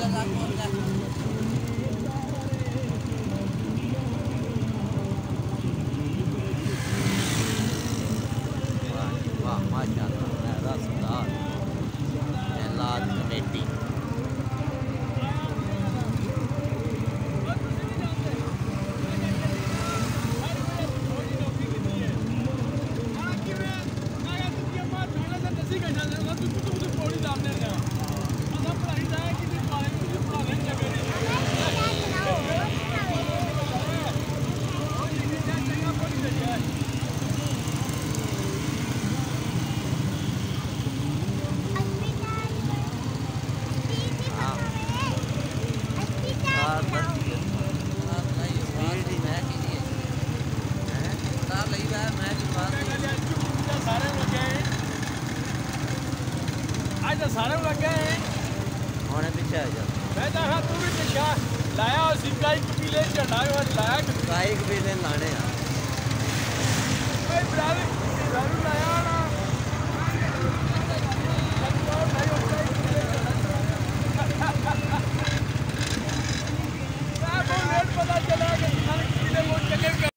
वाह माशाअल्लाह रसदार लाल कमेटी सारे लगे होने पीछे आ जा मैं तो हाँ तू भी पीछे लाया और सिक्का एक पीले चढ़ा और लाया काई कबीले लाने भाई ब्राज़ील लाया ना